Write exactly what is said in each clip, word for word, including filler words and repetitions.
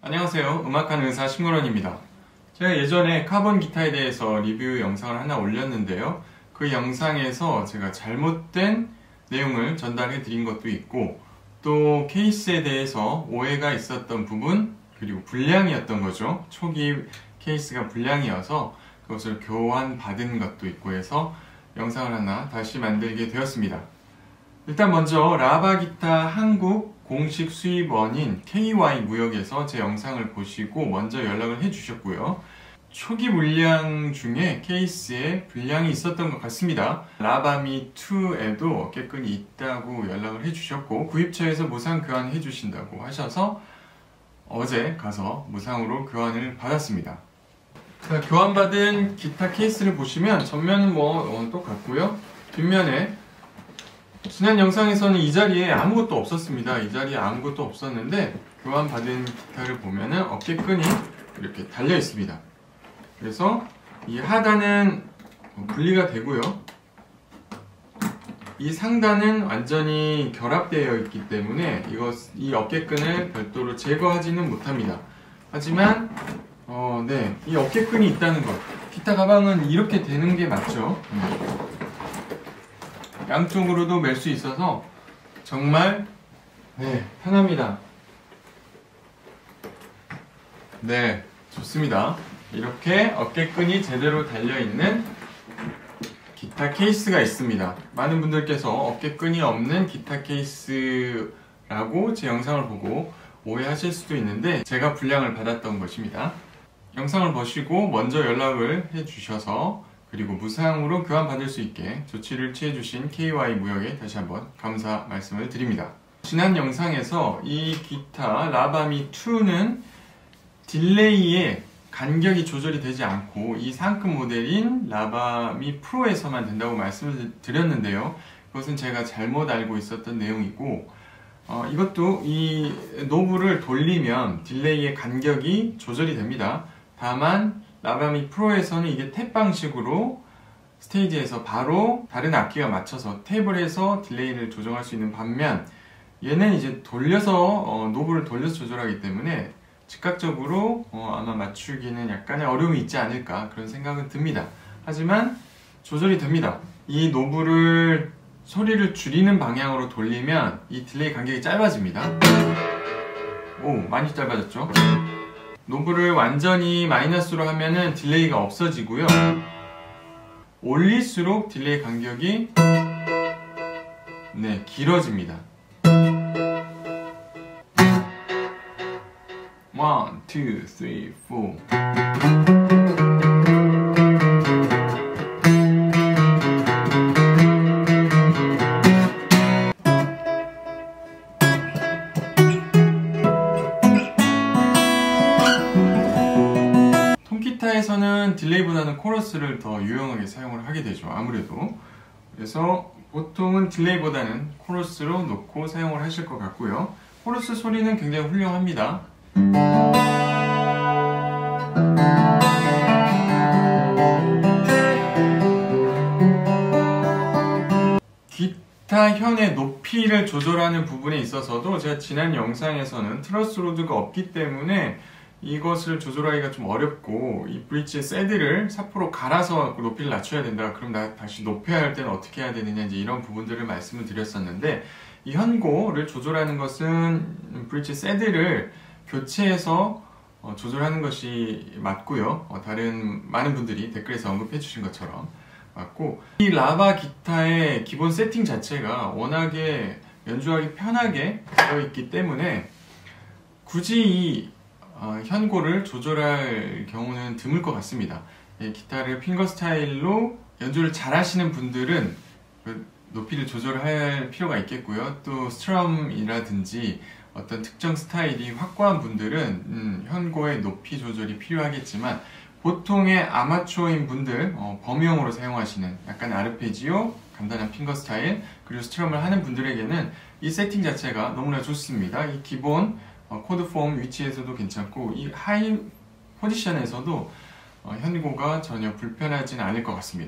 안녕하세요. 음악하는 의사 심근원입니다. 제가 예전에 카본 기타에 대해서 리뷰 영상을 하나 올렸는데요. 그 영상에서 제가 잘못된 내용을 전달해 드린 것도 있고, 또 케이스에 대해서 오해가 있었던 부분, 그리고 불량이었던 거죠. 초기 케이스가 불량이어서 그것을 교환 받은 것도 있고 해서 영상을 하나 다시 만들게 되었습니다. 일단 먼저 라바 기타 한국 공식 수입원인 케이와이 무역에서 제 영상을 보시고 먼저 연락을 해주셨고요. 초기 물량 중에 케이스에 불량이 있었던 것 같습니다. 라바미 투에도 어깨끈이 있다고 연락을 해주셨고, 구입처에서 무상 교환해 주신다고 하셔서 어제 가서 무상으로 교환을 받았습니다. 자, 교환받은 기타 케이스를 보시면 전면은 뭐 똑같고요. 뒷면에 지난 영상에서는 이 자리에 아무것도 없었습니다. 이 자리에 아무것도 없었는데 교환받은 기타를 보면은 어깨끈이 이렇게 달려 있습니다. 그래서 이 하단은 분리가 되고요. 이 상단은 완전히 결합되어 있기 때문에 이것, 이 어깨끈을 별도로 제거하지는 못합니다. 하지만 어, 네, 이 어깨끈이 있다는 것. 기타 가방은 이렇게 되는 게 맞죠? 음. 양쪽으로도 멜 수 있어서 정말 네, 편합니다. 네, 좋습니다. 이렇게 어깨끈이 제대로 달려있는 기타 케이스가 있습니다. 많은 분들께서 어깨끈이 없는 기타 케이스라고 제 영상을 보고 오해하실 수도 있는데 제가 불량을 받았던 것입니다. 영상을 보시고 먼저 연락을 해주셔서 그리고 무상으로 교환받을 수 있게 조치를 취해주신 케이와이 무역에 다시 한번 감사 말씀을 드립니다. 지난 영상에서 이 기타 라바미 투는 딜레이의 간격이 조절이 되지 않고 이 상급 모델인 라바미 프로에서만 된다고 말씀을 드렸는데요. 그것은 제가 잘못 알고 있었던 내용이고, 어, 이것도 이 노브를 돌리면 딜레이의 간격이 조절이 됩니다. 다만 라바미 프로에서는 이게 탭 방식으로 스테이지에서 바로 다른 악기와 맞춰서 탭을 해서 딜레이를 조정할 수 있는 반면, 얘는 이제 돌려서 어, 노브를 돌려서 조절하기 때문에 즉각적으로 어, 아마 맞추기는 약간의 어려움이 있지 않을까 그런 생각은 듭니다. 하지만 조절이 됩니다. 이 노브를 소리를 줄이는 방향으로 돌리면 이 딜레이 간격이 짧아집니다. 오, 많이 짧아졌죠? 노브를 완전히 마이너스로 하면은 딜레이가 없어지고요. 올릴수록 딜레이 간격이 네, 길어집니다. 원, 투, 쓰리, 포. 통기타에서는 딜레이보다는 코러스를 더 유용하게 사용을 하게 되죠. 아무래도. 그래서 보통은 딜레이보다는 코러스로 놓고 사용을 하실 것 같고요. 코러스 소리는 굉장히 훌륭합니다. 기타 현의 높이를 조절하는 부분에 있어서도 제가 지난 영상에서는 트러스 로드가 없기 때문에 이것을 조절하기가 좀 어렵고, 이 브릿지 새드를 사포로 갈아서 높이를 낮춰야 된다. 그럼 나 다시 높여야 할 때는 어떻게 해야 되느냐, 이제 이런 부분들을 말씀을 드렸었는데, 이 현고를 조절하는 것은 브릿지 새드를 교체해서 어, 조절하는 것이 맞고요. 어, 다른 많은 분들이 댓글에서 언급해 주신 것처럼 맞고, 이 라바 기타의 기본 세팅 자체가 워낙에 연주하기 편하게 되어 있기 때문에 굳이 이 어, 현고를 조절할 경우는 드물 것 같습니다. 예, 기타를 핑거 스타일로 연주를 잘 하시는 분들은 그 높이를 조절할 필요가 있겠고요. 또 스트럼이라든지 어떤 특정 스타일이 확고한 분들은 음, 현고의 높이 조절이 필요하겠지만, 보통의 아마추어인 분들, 어, 범용으로 사용하시는 약간 아르페지오, 간단한 핑거 스타일, 그리고 스트럼을 하는 분들에게는 이 세팅 자체가 너무나 좋습니다. 이 기본 어, 코드 폼 위치에서도 괜찮고, 이 하이 포지션에서도 어, 현고가 전혀 불편하지는 않을 것 같습니다.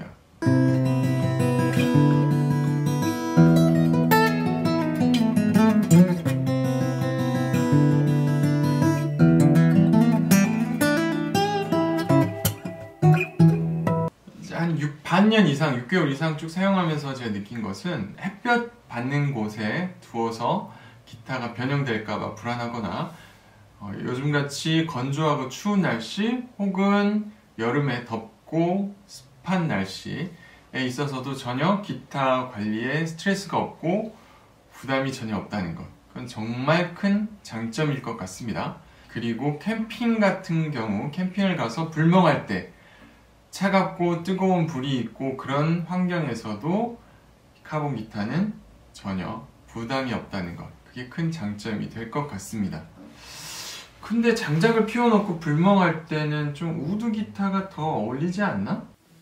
한 년 이상, 육 개월 이상 쭉 사용하면서 제가 느낀 것은 햇볕 받는 곳에 두어서 기타가 변형될까봐 불안하거나 어, 요즘같이 건조하고 추운 날씨 혹은 여름에 덥고 습한 날씨에 있어서도 전혀 기타 관리에 스트레스가 없고 부담이 전혀 없다는 것, 그건 정말 큰 장점일 것 같습니다. 그리고 캠핑 같은 경우 캠핑을 가서 불멍할 때 차갑고 뜨거운 불이 있고 그런 환경에서도 카본 기타는 전혀 부담이 없다는 것, 그게 큰 장점이 될 것 같습니다. 근데 장작을 피워놓고 불멍할 때는 좀 우드 기타가 더 어울리지 않나?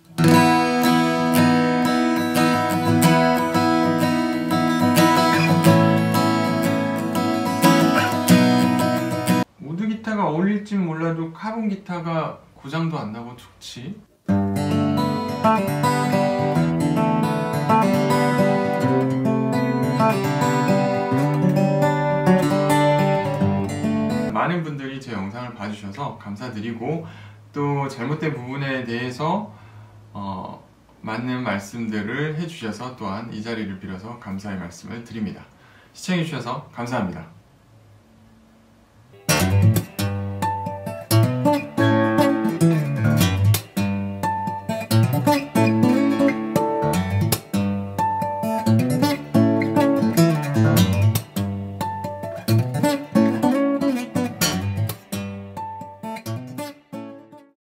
우드 기타가 어울릴진 몰라도 카본 기타가 고장도 안 나고 좋지. 많은 분들이 제 영상을 봐주셔서 감사드리고 또 잘못된 부분에 대해서 어, 맞는 말씀들을 해주셔서 또한 이 자리를 빌어서 감사의 말씀을 드립니다. 시청해주셔서 감사합니다.